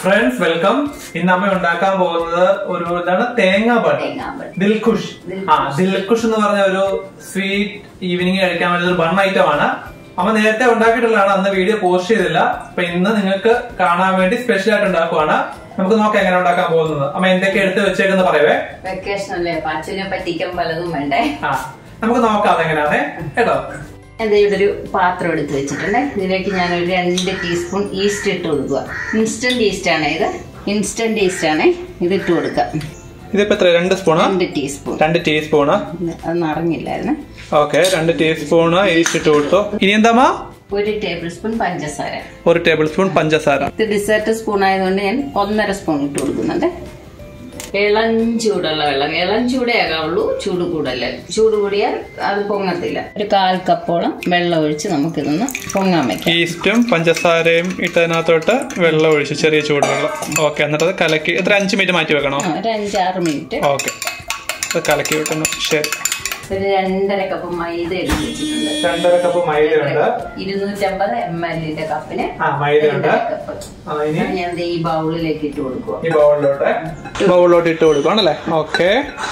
friends, welcome. ഇന്ന് അമ്മ ഉണ്ടാക്കാൻ പോകുന്നത് ഒരു എന്താണ് തേങ്ങാ ബൺ ദിൽഖുഷ്. ദിൽഖുഷ് എന്ന് പറഞ്ഞ ഒരു സ്വീറ്റ് ഈവനിങ് കഴിക്കാൻ വേണ്ടി ഒരു ബൺ ഐറ്റം ആണ്. അമ്മ നേരത്തെ ഉണ്ടാക്കിയിട്ടുള്ളതാണ്, അന്ന് വീഡിയോ പോസ്റ്റ് ചെയ്തില്ല. അപ്പൊ ഇന്ന് നിങ്ങൾക്ക് കാണാൻ വേണ്ടി സ്പെഷ്യൽ ആയിട്ട് ഉണ്ടാക്കുവാണ്. നമുക്ക് നോക്കാം എങ്ങനെ ഉണ്ടാക്കാൻ പോകുന്നത്. അമ്മ എന്തൊക്കെ എടുത്ത് വെച്ചേക്കെന്ന് പറയവേ. വെക്കേഷൻ അല്ലേ, അച്ഛനെ പറ്റിക്കാൻ പലതും വേണ്ടേ. നമുക്ക് നോക്കാം അതെങ്ങനെയാണേ കേട്ടോ. ഇവിടെ ഒരു പാത്രം എടുത്ത് വെച്ചിട്ടുണ്ട്. ഇതിലേക്ക് ഞാനൊരു 2 ടീസ്പൂൺ ഈസ്റ്റ് ഇട്ട് കൊടുക്കുക. ഇൻസ്റ്റന്റ് ഈസ്റ്റ് ആണ് ഇത്. ഇൻസ്റ്റന്റ് ഈസ്റ്റ് ആണ് ഇത് ഇട്ട് കൊടുക്കുക. ഇതിപ്പോ എത്ര? 2 സ്പൂണോ? 2 ടീസ്പൂണാ. അത് നിറഞ്ഞില്ലായിരുന്നു. ഓക്കെ, 2 ടീസ്പൂൺ ഈസ്റ്റ് ഇട്ട് കൊടുത്തു. ഇനി എന്താ? 1 ടേബിൾ സ്പൂൺ പഞ്ചസാര. 1 ടേബിൾ സ്പൂൺ പഞ്ചസാര. ഇത് ഡിസേർട്ട് സ്പൂൺ ആയതുകൊണ്ട് ഞാൻ 1.5 സ്പൂൺ ഇട്ട് കൊടുക്കുന്നുണ്ട്. ഇളം ചൂടുള്ള വെള്ളം, ഇളം ചൂടേ ആകാവുള്ളൂ, ചൂട് കൂടല്ലേ. ചൂട് കൂടിയാൽ അത് പൊങ്ങത്തില്ല. ഒരു 1/4 കപ്പോളം വെള്ളം ഒഴിച്ച് നമുക്കിതൊന്ന് പൊങ്ങാൻ വെക്കാം. ഈസ്റ്റും പഞ്ചസാരയും ഇട്ടതിനകത്തോട്ട് വെള്ളം ഒഴിച്ച്, ചെറിയ ചൂടുവെള്ളം. ഓക്കെ, എന്നിട്ട് അത് കലക്കി എത്ര 5 മിനിറ്റ് മാറ്റി വെക്കണോ? ഒരു 5-6 മിനിറ്റ്. ഓക്കെ, അത് കലക്കി വെക്കുന്നു. ശരി. ഒരു 2.5 കപ്പ് മൈദ എടുത്ത് വെച്ചിട്ടുണ്ട്. 2.5 കപ്പ് മൈദ ഉണ്ട്. 250 ml കപ്പിന് മൈദ ഉണ്ട്. ഞാൻ ഈ ബൗളിലേക്ക് ഇട്ട് കൊടുക്കുക. ഈ ബൗളിലോട്ട് ഇട്ട് കൊടുക്കുകയാണല്ലേ. ഓക്കെ,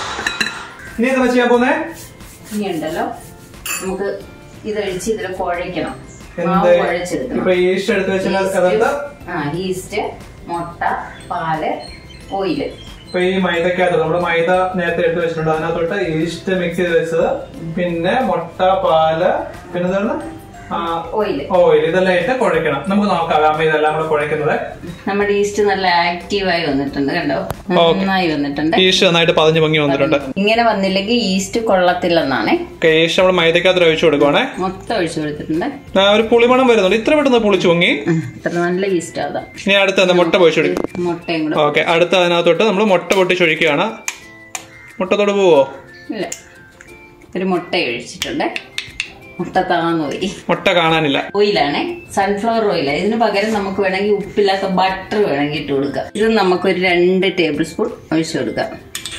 ഇനി എന്താ ചെയ്യാൻ പോകുന്നേ? ഇനി ഉണ്ടല്ലോ, നമുക്ക് ഇതൊഴിച്ച് ഇതിൽ കുഴയ്ക്കണം. ഇപ്പൊ ഈസ്റ്റ് എടുത്ത് വെച്ചാൽ ഈസ്റ്റ്, മുട്ട, പാല്, ഓയില്. ഇപ്പൊ ഈ മൈദക്കകത്ത് നമ്മുടെ മൈദ നേരത്തെ എടുത്ത് വെച്ചിട്ടുണ്ട്. അതിനകത്തോട്ട് ഈസ്റ്റ് മിക്സ് ചെയ്ത് വെച്ചത്, പിന്നെ മുട്ട, പാല്, പിന്നെ ഓയിൽ, ഇതെല്ലാം ഇട്ട് കുഴക്കണം. നമുക്ക് നോക്കാം അമ്മ ഇതെല്ലാം കൂടെ കുഴക്കുന്നത്. നമ്മുടെ ഈസ്റ്റ് നല്ല ആക്റ്റീവായി വന്നിട്ടുണ്ട്, കണ്ടോ? നന്നായി വന്നിട്ടുണ്ട്. ഈസ്റ്റ് നന്നായിട്ട് പതിഞ്ഞ് പൊങ്ങി വന്നിട്ടുണ്ട്. ഇങ്ങനെ വന്നില്ലെങ്കിൽ ഈസ്റ്റ് കൊള്ളത്തില്ലെന്നാണ്. ഈസ്റ്റ് നമ്മൾ മൈദക്കകത്ത് ഒഴിച്ചു കൊടുക്കുവാണേ. മൊത്തം ഒഴിച്ചു കൊടുത്തിട്ടുണ്ട്. ഒരു പുളിമണം വരുന്നുണ്ട്. ഇത്ര പെട്ടെന്ന് പുളിച്ചു പൊങ്ങി. ഇത്ര നല്ല ഈസ്റ്റ് അതാ. ഇനി അടുത്ത മുട്ട പൊഴിച്ചു കൊടുക്കും. മുട്ടയും കൂടെ. ഓക്കെ, അടുത്ത അതിനകത്തോട്ട് നമ്മൾ മുട്ട പൊട്ടിച്ചൊഴിക്കുകയാണ്. മുട്ടത്തോട് പോവോ? ഇല്ല, ഒരു മുട്ട ഒഴിച്ചിട്ടുണ്ട്. മുട്ട താന്നു പോയി. മുട്ട കാണാനില്ല. ഓയിലാണേ, സൺഫ്ലവർ ഓയില. ഇതിന് പകരം നമുക്ക് വേണമെങ്കിൽ ഉപ്പില്ലാത്ത ബട്ടർ വേണമെങ്കിൽ ഇട്ട് കൊടുക്കാം. ഇത് നമുക്കൊരു 2 ടേബിൾ സ്പൂൺ ഒഴിച്ചു കൊടുക്കാം.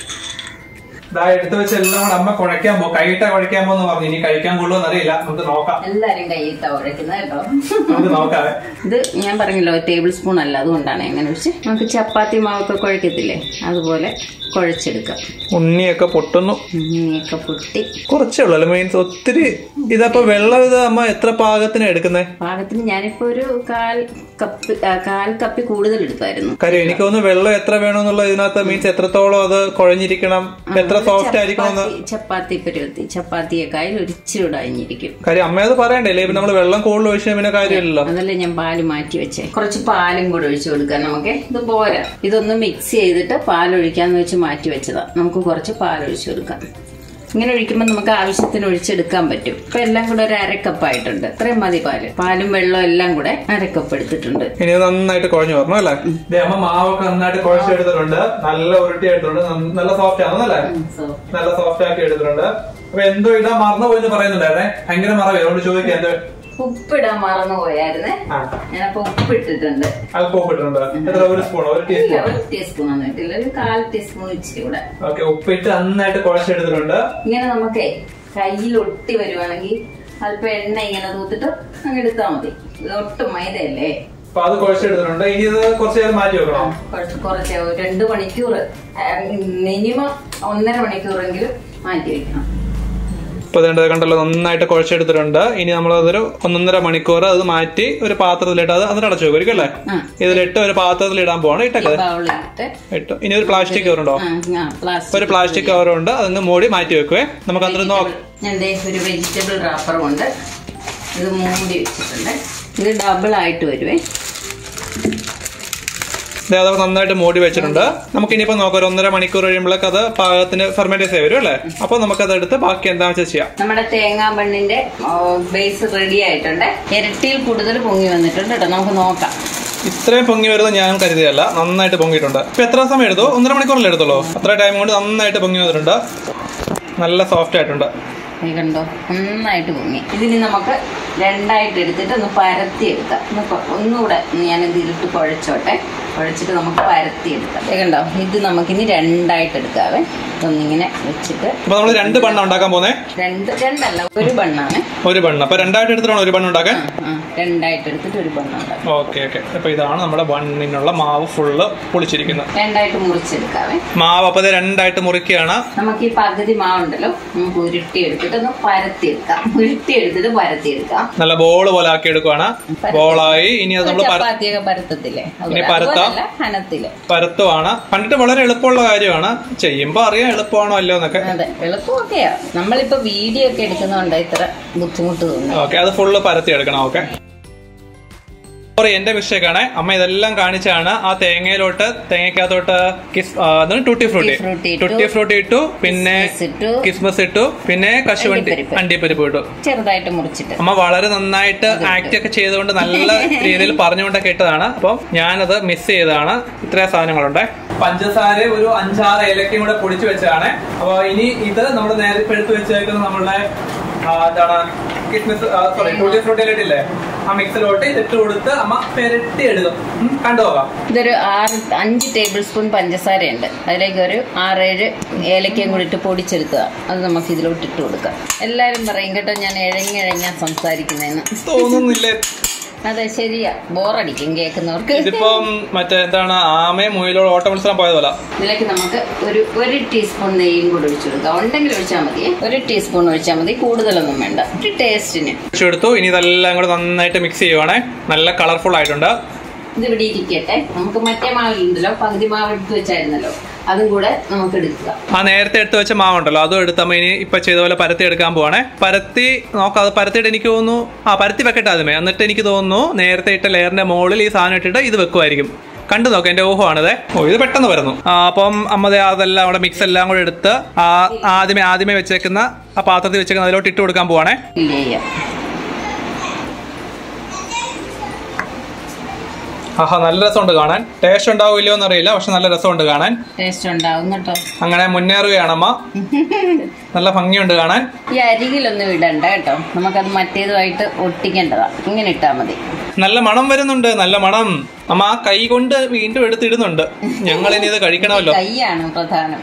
എടുത്ത് വെച്ച് എല്ലാം കൂടെ അമ്മ കുഴക്കാൻ പോകും. കൈയിട്ടാ കുഴക്കാൻ പോകുന്ന പറഞ്ഞു. ഇനി കഴിക്കാൻ കൊള്ളുമെന്ന് അറിയില്ല, നമുക്ക് നോക്കാം. എല്ലാരും കൈയിട്ടാ കുഴക്കുന്നത് കേട്ടോ. നമുക്ക് നോക്കാം. ഇത് ഞാൻ പറഞ്ഞല്ലോ, ടേബിൾ സ്പൂൺ അല്ല, അതുകൊണ്ടാണ് എങ്ങനെ വെച്ച്. നമുക്ക് ചപ്പാത്തി മാവൊക്കെ കുഴക്കത്തില്ലേ, അതുപോലെ കുഴച്ചെടുക്കാം. ഉണ്ണിയൊക്കെ പൊട്ടുന്നു. ഉണ്ണിയൊക്കെ പൊട്ടി കുറച്ചേ ഉള്ളൂ, മീൻസ് ഒത്തിരി. ഇതപ്പോ വെള്ളം ഇത് അമ്മ എത്ര പാകത്തിന് എടുക്കുന്നേ? പാകത്തിന് ഞാനിപ്പോ ഒരു 1/4 കപ്പ് കൂടുതൽ എടുത്തായിരുന്നു. കാര്യം എനിക്ക് തോന്നുന്നു വെള്ളം എത്ര വേണമെന്നുള്ള ഇതിനകത്ത് മീൻസ് എത്രത്തോളം അത് കുഴഞ്ഞിരിക്കണം, എത്ര സോഫ്റ്റ് ആയിരിക്കണം. ചപ്പാത്തി പരുവത്തി, ചപ്പാത്തിയേക്കാൾ ഒരിച്ചിരി അഴിഞ്ഞിരിക്കും. കാര്യം അമ്മ അത് പറയണ്ടല്ലേ, ഇപ്പൊ നമ്മള് വെള്ളം കൂടുതൽ ഒഴിച്ചാൽ പിന്നെ കാര്യമില്ലല്ലോ. അതല്ലേ ഞാൻ പാല് മാറ്റി വെച്ചേ. കുറച്ച് പാലും കൂടെ ഒഴിച്ചു കൊടുക്കാം നമുക്ക്. ഇത് പോരാ, ഇതൊന്ന് മിക്സ് ചെയ്തിട്ട് പാലൊഴിക്കാന്ന് വെച്ച് മാറ്റി വെച്ചതാ. നമുക്ക് കുറച്ച് പാലൊഴിച്ചു കൊടുക്കാം. ഇങ്ങനെ ഒഴിക്കുമ്പോൾ നമുക്ക് ആവശ്യത്തിന് ഒഴിച്ചെടുക്കാൻ പറ്റും. ഇപ്പൊ എല്ലാം കൂടെ ഒരു 1/2 കപ്പ് ആയിട്ടുണ്ട്. ഇത്രയും മതി പാല്. പാലും വെള്ളവും എല്ലാം കൂടെ 1/2 കപ്പ് എടുത്തിട്ടുണ്ട്. ഇനി നന്നായിട്ട് കുഴഞ്ഞു വരണം അല്ലേ? അമ്മ മാവൊക്കെ നന്നായിട്ട് കുഴച്ചെടുത്തിട്ടുണ്ട്. നല്ല ഉരുട്ടി എടുത്തിട്ടുണ്ട്. നല്ല സോഫ്റ്റ് ആണെന്നല്ലേ? നല്ല സോഫ്റ്റ് ആക്കി എടുത്തിട്ടുണ്ട്. അപ്പൊ എന്തോ ഇടാൻ മറന്നുപോയെന്ന് പറയുന്നുണ്ടായിരുന്നേ. ഭയങ്കര മറവേ, അതുകൊണ്ട് ചോദിക്കാം. എന്തോ ഉപ്പിടാൻ മറന്നു പോയായിരുന്നേ. ഞാനപ്പോ ഉപ്പിട്ടിട്ടുണ്ട്. അല്പം ഉപ്പിട്ടിട്ടുണ്ട്. എത്ര? 1 സ്പൂണോ? 1 ടീസ്പൂൺ? 1 ടീസ്പൂൺ ഒന്നും ഇട്ടില്ല, ഒരു 1/4 ടീസ്പൂൺ ഇച്ചിരി കൂടെ. ഓക്കെ, ഉപ്പിട്ട് നന്നായിട്ട് കുഴച്ചെടുത്തിട്ടുണ്ട്. ഇങ്ങനെ നമുക്ക് കയ്യിൽ ഒട്ടി വരുവാണെങ്കിൽ അല്പം എണ്ണ ഇങ്ങനെ തൂത്തിട്ട് അങ്ങ് എടുത്താൽ മതി. ഇത് ഒട്ടും മൈദയല്ലേ. അപ്പൊ അത് കുഴച്ചെടുത്തിട്ടുണ്ട്. ഇനി ഇത് കുറച്ച് നേരം മാറ്റി വെക്കണോ? കുറച്ച് 2 മണിക്കൂർ, മിനിമം 1.5 മണിക്കൂറെങ്കിലും മാറ്റി വെക്കണം. ഇപ്പൊ കണ്ടല്ലോ, നന്നായിട്ട് കുഴച്ചെടുത്തിട്ടുണ്ട്. ഇനി നമ്മളതൊരു 1.5 മണിക്കൂർ അത് മാറ്റി ഒരു പാത്രത്തിലിട്ട് അത് എന്നിട്ട് അടച്ചു വെക്കും അല്ലേ? ഇതിലിട്ട് ഒരു പാത്രത്തിൽ ഇടാൻ പോവാണ്. ഇട്ടൊക്കെ ഇട്ടു. ഇനി ഒരു പ്ലാസ്റ്റിക് കവറുണ്ടോ? ഒരു പ്ലാസ്റ്റിക് കവറുണ്ട്, അതങ്ങ് മൂടി മാറ്റി വെക്കുവേ. നമുക്ക് അന്നേരം നോക്കാം. ഒരു വെജിറ്റബിൾ റാപ്പറും ഉണ്ട്. ഇത് മൂടി വെച്ചിട്ടുണ്ട്. ഇത് ഡബിൾ ആയിട്ട് വരുവേ. അത് നന്നായിട്ട് മൂടി വെച്ചിട്ടുണ്ട്. നമുക്ക് ഇനിയിപ്പോ നോക്കാം, ഒരു 1.5 മണിക്കൂർ കഴിയുമ്പോഴേക്ക് അത് പാകത്തിന് ഫെർമെന്റേഷൻ ആയി വരും അല്ലേ? അപ്പൊ നമുക്കത് എടുത്ത് ബാക്കി എന്താണെന്ന് വെച്ചാൽ ചെയ്യാം. നമ്മുടെ തേങ്ങാ ബണ്ണിന്റെ ബേസ് റെഡി ആയിട്ടുണ്ട്. ഇരട്ടിയിൽ കൂടുതൽ പൊങ്ങി വന്നിട്ടുണ്ട് കേട്ടോ. നമുക്ക് നോക്കാം. ഇത്രയും പൊങ്ങി വരുന്നത് ഞാൻ കരുതിയല്ല, നന്നായിട്ട് പൊങ്ങിയിട്ടുണ്ട്. ഇപ്പൊ എത്ര സമയം എടുത്തു? 1.5 മണിക്കൂറല്ലേ എടുത്തുള്ളൂ? അത്ര ടൈം കൊണ്ട് നന്നായിട്ട് പൊങ്ങി വന്നിട്ടുണ്ട്. നല്ല സോഫ്റ്റ് ആയിട്ടുണ്ട്. കണ്ടോ, നന്നായിട്ട് പൊങ്ങി. ഇതിന് നമുക്ക് രണ്ടായിട്ട് എടുത്തിട്ട് ഒന്ന് പരത്തി എടുക്കാം. ഒന്നുകൂടെ ഞാൻ ഇതിലിട്ട് കുഴച്ചോട്ടെ. കുഴച്ചിട്ട് നമുക്ക് പരത്തി എടുക്കാം. കണ്ടോ, ഇത് നമുക്കിനി രണ്ടായിട്ട് എടുക്കാവേ. ഒന്നിങ്ങനെ വെച്ചിട്ട് രണ്ട് ബണ്ണ ഉണ്ടാക്കാൻ പോകുന്നേ. രണ്ടല്ല, ഒരു ബണ്ണാണ്. ഒരു ബണ്ണ്. അപ്പൊ രണ്ടായിട്ട് എടുത്തിട്ടാണ് ഒരു ബണ്ണ് ഉണ്ടാക്കാൻ. രണ്ടായിട്ട് എടുത്തിട്ട് ഒരു ബണ്ണ് ഉണ്ടാക്കാം. Okay okay. അപ്പൊ ഇതാണ് നമ്മുടെ ബണ്ണിനുള്ള മാവ് ഫുള്ള് പൊളിച്ചിരിക്കുന്നത്. രണ്ടായിട്ട് മുറിച്ചെടുക്കാവേ മാവ്. അപ്പൊ രണ്ടായിട്ട് മുറിക്കുകയാണ്. നമുക്ക് ഈ പകുതി മാവുണ്ടല്ലോ നമുക്ക് ഉരുട്ടി എടുത്തിട്ട് ഒന്ന് പരത്തിയെടുക്കാം. ഉരുട്ടി എടുത്തിട്ട് പരത്തിയെടുക്കാം. നല്ല ബോള് പോലെ ആക്കി എടുക്കുവാണ്. ബോളായി. ഇനി അത് നമ്മൾ പരത്തത്തില്ലേ, പരത്തുവാണ്. കണ്ടിട്ട് വളരെ എളുപ്പമുള്ള കാര്യമാണ്. ചെയ്യുമ്പോ അറിയാം എളുപ്പമാണോ അല്ലോ എന്നൊക്കെ. അതെ, എളുപ്പമൊക്കെയാ. നമ്മളിപ്പോ വീഡിയോ ഒക്കെ എടുക്കുന്നതുകൊണ്ട് ഇത്ര ബുദ്ധിമുട്ട് തോന്നുന്നു. ഓക്കെ, അത് ഫുള്ള് പരത്തി എടുക്കണം. ഓക്കെ, എന്റെ മിസ്റ്റേക്കാണ്. അമ്മ ഇതെല്ലാം കാണിച്ചാണ്. ആ തേങ്ങയ്ക്കകത്തോട്ട് ടൂട്ടി ഫ്രൂട്ടി ഇട്ടു, പിന്നെ കിസ്മസ് ഇട്ടു, പിന്നെ കശുവണ്ടി അണ്ടിപ്പരിപ്പ് ഇട്ടു. ചെറുതായിട്ട് മുറിച്ചിട്ട് അമ്മ വളരെ നന്നായിട്ട് ആക്ട് ഒക്കെ ചെയ്തുകൊണ്ട് നല്ല രീതിയിൽ പറഞ്ഞുകൊണ്ടൊക്കെ ഇട്ടതാണ്. അപ്പം ഞാനത് മിസ് ചെയ്തതാണ്. ഇത്രയും സാധനങ്ങളുണ്ട്. പഞ്ചസാര ഒരു 5-6 ഏലക്കയും കൂടെ പൊടിച്ചു വെച്ചതാണ്. അപ്പൊ ഇനി ഇത് നമ്മൾ നേരത്തെ എടുത്ത് വെച്ചേക്കുന്നത് നമ്മളുടെ എന്താണ് കിസ്മിസ് ടൂട്ടി ഫ്രൂട്ടി ഇട്ടില്ലേ, ആ മിക്സിലോട്ട് ഇതിട്ട് കൊടുത്ത് അമ്മ പെരട്ടി എടുക്കും. കണ്ടുപോകാം. ഇതൊരു 5 ടേബിൾ സ്പൂൺ പഞ്ചസാര ഉണ്ട്. അതിലേക്ക് ഒരു 6-7 ഏലക്കയും കൂടി ഇട്ട് പൊടിച്ചെടുക്കുക. അത് നമുക്ക് ഇതിലോട്ട് ഇട്ട് കൊടുക്കാം. എല്ലാരും പറയും കേട്ടോ ഞാൻ ഇഴഞ്ഞിഴഞ്ഞാ സംസാരിക്കുന്നതെന്ന്. തോന്നുന്നില്ലേ? അതെ, ശരിയാ. ബോറടിക്കും കേൾക്കുന്നവർക്ക്. ഇതിപ്പം മറ്റേ എന്താണ് ആമയും മുയിലോട് ഓട്ട മത്സരം പോയതല്ല. ഇതിലേക്ക് നമുക്ക് ഒരു ടീസ്പൂൺ നെയ്യും കൂടെ ഒഴിച്ചു കൊടുക്കാം. ഉണ്ടെങ്കിൽ ഒഴിച്ചാൽ മതി. 1 ടീസ്പൂൺ ഒഴിച്ചാൽ മതി, കൂടുതലൊന്നും വേണ്ട. ഒരു ടേസ്റ്റിന് ഒഴിച്ചെടുത്തു. ഇനി ഇതെല്ലാം കൂടെ നന്നായിട്ട് മിക്സ് ചെയ്യുവാണേ. നല്ല കളർഫുൾ ആയിട്ടുണ്ട്. ഇത് ഇവിടെ ഇരിക്കട്ടെ. നമുക്ക് മറ്റേ മാവിലുണ്ടല്ലോ, പകുതി മാവ് എടുത്ത് വെച്ചായിരുന്നല്ലോ, അതും കൂടെ നമുക്ക് എടുക്കുക. ആ നേരത്തെ എടുത്ത് വെച്ച മാവുണ്ടല്ലോ, അതും എടുത്തമ്മ ഇനി ഇപ്പൊ ചെയ്ത പോലെ പരത്തി എടുക്കാൻ പോവാണേ. പരത്തി നോക്കാം. അത് പരത്തിയിട്ട് എനിക്ക് തോന്നുന്നു പരത്തി വെക്കട്ടെ ആദ്യമേ. എന്നിട്ട് എനിക്ക് തോന്നുന്നു നേരത്തെ ഇട്ട ലെയറിന്റെ മുകളിൽ ഈ സാധനം ഇട്ടിട്ട് ഇത് വെക്കുമായിരിക്കും. കണ്ടു നോക്കാം, എന്റെ ഊഹമാണിത്. ഇത് പെട്ടെന്ന് വരുന്നു. അപ്പം അമ്മ അതെല്ലാം അവിടെ മിക്സ് എല്ലാം കൂടെ എടുത്ത് ആദ്യമേ വെച്ചേക്കുന്ന ആ പാത്രത്തിൽ വെച്ചേക്കുന്ന അതിലോട്ട് ഇട്ട് കൊടുക്കാൻ പോവാണേ. ആഹാ, നല്ല രസമുണ്ട് കാണാൻ. ടേസ്റ്റ് ഉണ്ടാവില്ലയോ എന്നറിയില്ല, പക്ഷെ നല്ല രസമുണ്ട് കാണാൻ. ടേസ്റ്റ് ഉണ്ടാവും കേട്ടോ. അങ്ങനെ മുന്നേറുകയാണമ്മ. നല്ല ഭംഗിയുണ്ട് കാണാൻ. ഈ അരികിലൊന്നും ഇടണ്ട കേട്ടോ, നമുക്കത് മറ്റേതുമായിട്ട് ഒട്ടിക്കേണ്ടതാ. ഇങ്ങനെ ഇട്ടാ മതി. നല്ല മണം വരുന്നുണ്ട്, നല്ല മണം. അമ്മ ആ കൈ കൊണ്ട് വീണ്ടും എടുത്തിടുന്നുണ്ട്. ഞങ്ങൾ ഇനി ഇത് കഴിക്കണമല്ലോ. കൈയാണ് പ്രധാനം.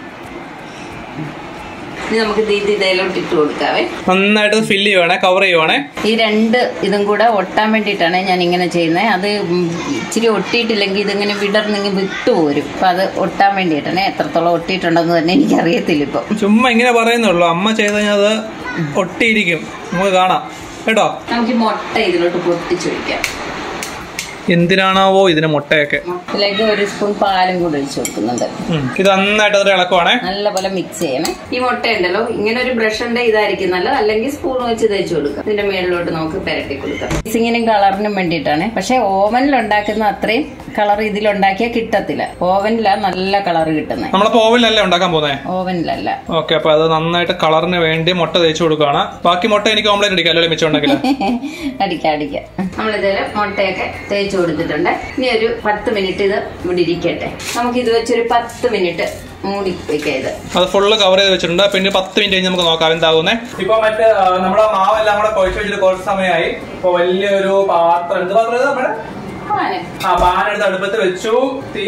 നമുക്ക് ഇതിലോട്ട് ഇട്ട് കൊടുക്കാവേ. നന്നായിട്ട് ഫില്ല് ചെയ്യുവാണേ, കവർ ചെയ്യുവാണേ. ഈ 2 ഇതും കൂടെ ഒട്ടാൻ വേണ്ടിയിട്ടാണ് ഞാൻ ഇങ്ങനെ ചെയ്യുന്നത്. അത് ഇച്ചിരി ഒട്ടിയിട്ടില്ലെങ്കിൽ ഇതിങ്ങനെ വിടർന്നെങ്കിൽ വിട്ടുപോരും. അപ്പൊ അത് ഒട്ടാൻ വേണ്ടിയിട്ടാണ്. എത്രത്തോളം ഒട്ടിയിട്ടുണ്ടെന്ന് തന്നെ എനിക്കറിയത്തില്ല ഇപ്പൊ. ചുമ്മാ ഇങ്ങനെ പറയുന്നുള്ളൂ. അമ്മ ചെയ്ത് കഴിഞ്ഞാൽ അത് ഒട്ടിയിരിക്കും. നമുക്ക് കാണാം കേട്ടോ. നമുക്ക് മുട്ട ഇതിലോട്ട് പൊട്ടിച്ചൊഴിക്കാം. എന്തിനാണാവോ ഇതിന് മുട്ടയൊക്കെ. ഇതിലേക്ക് 1 സ്പൂൺ പാലും കൂടെ ഒഴിച്ചു കൊടുക്കുന്നുണ്ട്. ഇത് നന്നായിട്ട് അത് ഇളക്കുവാണേ. നല്ലപോലെ മിക്സ് ചെയ്യണേ. ഈ മുട്ട ഉണ്ടല്ലോ, ഇങ്ങനെ ഒരു ബ്രഷ് ഉണ്ട്, ഇതായിരിക്കും നല്ലത്. അല്ലെങ്കിൽ സ്പൂൺ വെച്ച് തേച്ച് കൊടുക്കാം. ഇതിന്റെ മേളിലോട്ട് നമുക്ക് പെരട്ടി കൊടുക്കാം. മിക്സിങ്ങിനും കളറിനും വേണ്ടിയിട്ടാണ്. പക്ഷെ ഓവനിൽ ഉണ്ടാക്കുന്ന അത്രയും കളർ ഇതിലുണ്ടാക്കിയാൽ കിട്ടത്തില്ല. ഓവനിലാ നല്ല കളർ കിട്ടുന്നത്. നമ്മളിപ്പോ ഓവനിലല്ലേ ഉണ്ടാക്കാൻ പോകുന്നത്? ഓവനിലല്ല. ഓക്കെ, അപ്പൊ അത് നന്നായിട്ട് കളറിന് വേണ്ടി മുട്ട തേച്ച് കൊടുക്കുകയാണ്. ബാക്കി മുട്ട എനിക്ക് ഓംലേറ്റ് അടിക്കാം അല്ലേ മിച്ചം ഉണ്ടെങ്കിൽ? അടിക്കാം. നമ്മളിതില് മുട്ടയൊക്കെ തേച്ച് കൊടുത്തിട്ടുണ്ട്. ഇനി ഒരു 10 മിനിറ്റ് ഇത് ഇവിടെ ഇരിക്കട്ടെ. നമുക്ക് ഇത് വെച്ചൊരു 10 മിനിറ്റ് മൂടി വെക്കാം. അത് ഫുള്ള് കവർ ചെയ്ത് വെച്ചിട്ടുണ്ട്. പിന്നെ 10 മിനിറ്റ് കഴിഞ്ഞ് നമുക്ക് നോക്കാം എന്താകുന്നേ. ഇപ്പൊ മറ്റേ നമ്മുടെ മാവെല്ലാം കൂടെ കുഴച്ച് വെച്ചിട്ട് കുറച്ച് സമയമായി. ഇപ്പൊ വലിയൊരു പാത്രം, എന്ത് പാത്രം നമ്മുടെ പാനെടുത്ത് അടുപ്പത്ത് വെച്ചു. തീ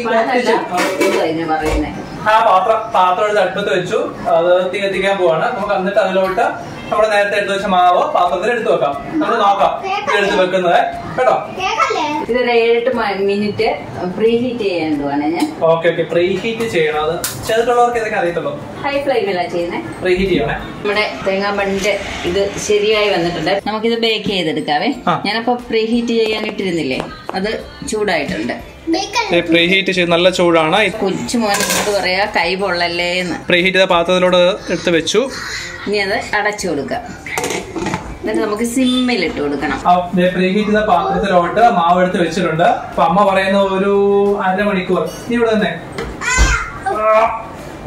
പാത്രം എടുത്ത് അടുപ്പത്ത് വെച്ചു. അത് തീ കത്തിക്കാൻ പോവാണ്. നമുക്ക് എന്നിട്ട് അതിലോട്ട് നമ്മുടെ നേരത്തെ എടുത്ത് വെച്ച മാവ് പാത്രത്തിൽ എടുത്തു വെക്കാം. നമ്മൾ നോക്കാം എടുത്ത് വെക്കുന്നത് കേട്ടോ. ഇതൊരു 7-8 മിനിറ്റ് പ്രീ ഹീറ്റ് ചെയ്യാൻ ഞാൻ. ഓക്കെ, പ്രീ ഹീറ്റ് ചെയ്യണം. അത് ചെയ്തിട്ടുള്ളവർക്ക് ഇതൊക്കെ അറിയത്തുള്ളൂ. ഹൈ ഫ്ലെയിമിലാണ് ചെയ്യുന്നത്. പ്രീ ഹീറ്റ് ചെയ്യണേ. നമ്മുടെ തേങ്ങാ ബണ്ണിന്റെ ഇത് ശരിയായി വന്നിട്ടുണ്ട്. നമുക്കിത് ബേക്ക് ചെയ്തെടുക്കാവേ. ഞാനപ്പോ പ്രീ ഹീറ്റ് ചെയ്യാൻ ഇട്ടിരുന്നില്ലേ, അത് ചൂടായിട്ടുണ്ട്. പ്രീ ഹീറ്റ് ചെയ്ത് നല്ല ചൂടാണ്. കൊച്ചുമോൻ എന്നോട് പറയാ കൈ പൊള്ളല്ലേന്ന്. പ്രീ ഹീറ്റ് ചെയ്ത പാത്രത്തിലോട് എടുത്ത് വെച്ചു. ഇനി അത് അടച്ചു കൊടുക്കാം. എന്നിട്ട് നമുക്ക് സിമ്മിൽ ഇട്ട് കൊടുക്കണം. പ്രീ ഹീറ്റ് ചെയ്ത പാത്രത്തിലോട്ട് മാവ് എടുത്ത് വെച്ചിട്ടുണ്ട്. അപ്പൊ അമ്മ പറയുന്ന ഒരു 1/2 മണിക്കൂർ. നീ ഇവിടെ തന്നെ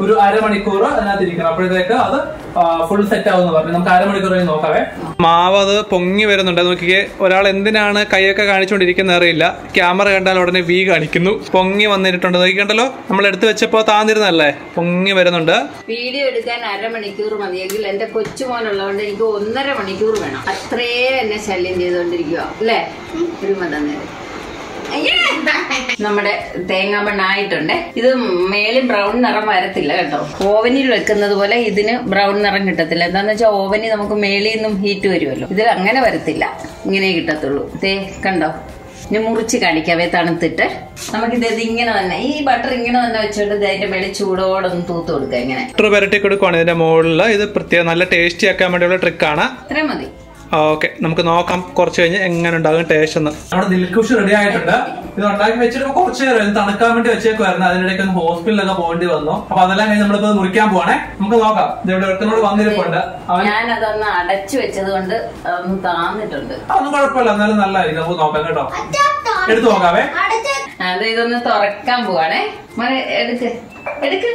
ഒരു അരമണിക്കൂർ അതിനകത്ത് ഇരിക്കണം. അപ്പോഴത്തേക്ക് അത് ഫുൾ സെറ്റ് ആവുമെന്ന് പറഞ്ഞു. നമുക്ക് അരമണിക്കൂർ കഴിഞ്ഞ് നോക്കാവേ. മാവ് അത് പൊങ്ങി വരുന്നുണ്ട്. നോക്കിക്കേ, ഒരാൾ എന്തിനാണ് കൈയൊക്കെ കാണിച്ചുകൊണ്ടിരിക്കുന്നത് അറിയില്ല. ക്യാമറ കണ്ടാൽ ഉടനെ വി കാണിക്കുന്നു. പൊങ്ങി വന്നിട്ടുണ്ട്. നോക്കിക്കണ്ടല്ലോ, നമ്മൾ എടുത്തു വെച്ചപ്പോ താന്നിരുന്നല്ലേ, പൊങ്ങി വരുന്നുണ്ട്. വീഡിയോ എടുക്കാൻ അരമണിക്കൂർ മതിയെങ്കിൽ എന്റെ കൊച്ചുമോനുള്ളതുകൊണ്ട് എനിക്ക് 1.5 മണിക്കൂർ വേണം. അത്രേ എന്നെ ശല്യം ചെയ്തുകൊണ്ടിരിക്കുക അല്ലേ? ഒരു മതം നേരം നമ്മുടെ തേങ്ങാമണ്ണായിട്ടുണ്ട്. ഇത് മേളിൽ ബ്രൗൺ നിറം വരത്തില്ല കേട്ടോ. ഓവനിൽ വെക്കുന്നത് പോലെ ഇതിന് ബ്രൗൺ നിറം കിട്ടത്തില്ല. എന്താന്ന് വെച്ചാൽ ഓവനിൽ നമുക്ക് മേളിൽ നിന്നും ഹീറ്റ് വരുമല്ലോ. ഇതിൽ അങ്ങനെ വരത്തില്ല, ഇങ്ങനെ കിട്ടത്തുള്ളൂ. തേ കണ്ടോ, ഇനി മുറിച്ച് കാണിക്കാവേ തണുത്തിട്ട്. നമുക്കിത് ഇങ്ങനെ തന്നെ, ഈ ബട്ടർ ഇങ്ങനെ തന്നെ വെച്ചോണ്ട് അതിന്റെ മേളിൽ ചൂടോടെ ഒന്ന് തൂത്ത് കൊടുക്കുക. ഇങ്ങനെ ബട്ടർ പുരട്ടി കൊടുക്കുവാണ് ഇതിന്റെ മുകളിൽ. ഇത് പ്രത്യേകം നല്ല ടേസ്റ്റി ആക്കാൻ വേണ്ടിയുള്ള ട്രിക്കാണ്. ഇത്രയും മതി. ഓക്കെ, നമുക്ക് നോക്കാം കുറച്ച് കഴിഞ്ഞ് എങ്ങനെ ഉണ്ടാകും ടേസ്റ്റ് എന്ന്. നമ്മുടെ ദിൽഖുഷ് റെഡി ആയിട്ടുണ്ട്. ഇത് ഉണ്ടാക്കി വെച്ചിട്ട് കുറച്ച് നേരം തണുക്കാൻ വേണ്ടി വെച്ചേക്കുമായിരുന്നു. അതിനിടയ്ക്ക് ഒന്ന് ഹോസ്പിറ്റലിലൊക്കെ പോകേണ്ടി വന്നു. അപ്പൊ അതെല്ലാം കഴിഞ്ഞ് നമ്മളിപ്പോ മുറിക്കാൻ പോവാണേ. നമുക്ക് നോക്കാം. ഇവിടെ ഒരുത്തനോട് വന്നിരിപ്പുണ്ട്. ഞാനതൊന്ന് അടച്ചു വെച്ചത് കൊണ്ട് ഒന്ന് താന്നിട്ടുണ്ട്. അതൊന്നും കുഴപ്പമില്ല, എന്നാലും നല്ലതായിരിക്കും. നമുക്ക് നോക്കാം കേട്ടോ. എടുത്തു നോക്കാവേ. അത് ഇതൊന്ന് തുറക്കാൻ പോവാണേ. എടുക്ക് എടുക്ക്.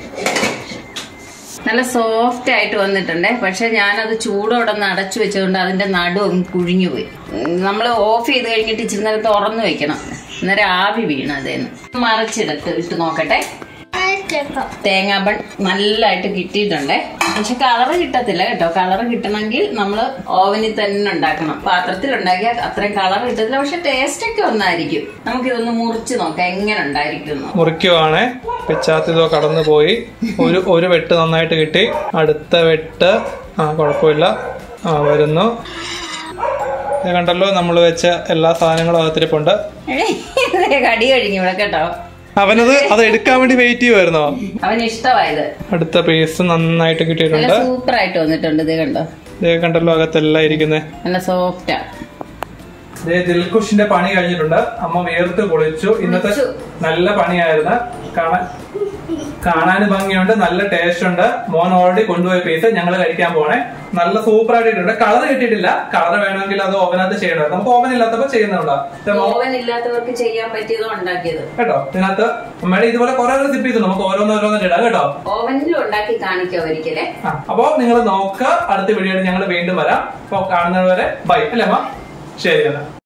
നല്ല സോഫ്റ്റ് ആയിട്ട് വന്നിട്ടുണ്ട്. പക്ഷെ ഞാനത് ചൂടോടെ ഒന്ന് അടച്ചു വെച്ചതുകൊണ്ട് അതിന്റെ നടു ഒന്ന് കുഴിഞ്ഞു പോയി. നമ്മൾ ഓഫ് ചെയ്ത് കഴിഞ്ഞിട്ട് ഇച്ചിരി നേരം തുറന്നു വെക്കണം, അന്നേരം ആവി വീണ അതേന്ന്. മറിച്ചിടത്ത് ഇട്ട് നോക്കട്ടെ. തേങ്ങാപ്പൺ നല്ലതായിട്ട് കിട്ടിയിട്ടുണ്ട്. പക്ഷെ കളറ് കിട്ടത്തില്ല കേട്ടോ. കളറ് കിട്ടണമെങ്കിൽ നമ്മൾ ഓവനിൽ തന്നെ ഉണ്ടാക്കണം. പാത്രത്തിൽ ഉണ്ടാക്കിയാൽ അത്രയും കളർ കിട്ടത്തില്ല. പക്ഷെ ടേസ്റ്റ് ഒക്കെ ഒന്നായിരിക്കും. നമുക്കിതൊന്ന് മുറിച്ച് നോക്കാം എങ്ങനെ ഉണ്ടായിരിക്കും. മുറിക്കുവാണേ. പിച്ചാത്തിതോ കടന്നു പോയി. ഒരു വെട്ട് നന്നായിട്ട് കിട്ടി. അടുത്ത വെട്ട് കുഴപ്പമില്ല, വരുന്നു. കണ്ടല്ലോ, നമ്മൾ വെച്ച എല്ലാ സാധനങ്ങളും അകത്തിരിപ്പുണ്ട്. കടി കഴിഞ്ഞു ഇവിടെ കേട്ടോ. അത് എടുക്കാൻ വേണ്ടി വെയിറ്റ് ചെയ്യുമായിരുന്നോ? അവന് ഇഷ്ടമായത്. അടുത്ത പീസ് നന്നായിട്ട് കിട്ടിയിട്ടുണ്ട്. സൂപ്പർ ആയിട്ട് വന്നിട്ടുണ്ട്. ഇത് കണ്ടോ, കണ്ടല്ലോ, അകത്തെല്ലാം ഇരിക്കുന്നത് നല്ല സോഫ്റ്റാ. ദിൽഖുഷിന്റെ പണി കഴിഞ്ഞിട്ടുണ്ട്. അമ്മ വേർത്ത് പൊളിച്ചു. ഇന്നത്തെ നല്ല പണിയായിരുന്നു. കാണാൻ ഭംഗിയുണ്ട്, നല്ല ടേസ്റ്റ് ഉണ്ട്. മോൻ ഓൾറെഡി കൊണ്ടുപോയ പീസ് ഞങ്ങൾ കഴിക്കാൻ പോണേ. നല്ല സൂപ്പർ ആയിട്ടുണ്ട്. കളർ കിട്ടിയിട്ടില്ല. കളർ വേണമെങ്കിൽ അത് ഓവനകത്ത് ചെയ്യണം. നമുക്ക് ഓവൻ ഇല്ലാത്തപ്പോ ചെയ്യുന്നുണ്ടോ? ഓവൻ ഇല്ലാത്തവർക്ക് ചെയ്യാൻ പറ്റിയതോ ഉണ്ടാക്കിയത് കേട്ടോ. ഇതിനകത്ത് അമ്മയുടെ ഇതുപോലെ കുറെ റെസിപ്പീസ് ഉണ്ട്. നമുക്ക് ഓരോന്നോരോന്നും ഇടാം കേട്ടോ. ഓവനിൽ ഉണ്ടാക്കി കാണിക്കാം ഒരിക്കലേ. അപ്പൊ നിങ്ങൾ നോക്കുക. അടുത്ത വീഡിയോയിൽ ഞങ്ങൾ വീണ്ടും വരാം. അപ്പൊ കാണുന്നവരെ ബൈ അല്ലേ അമ്മ? ശരി.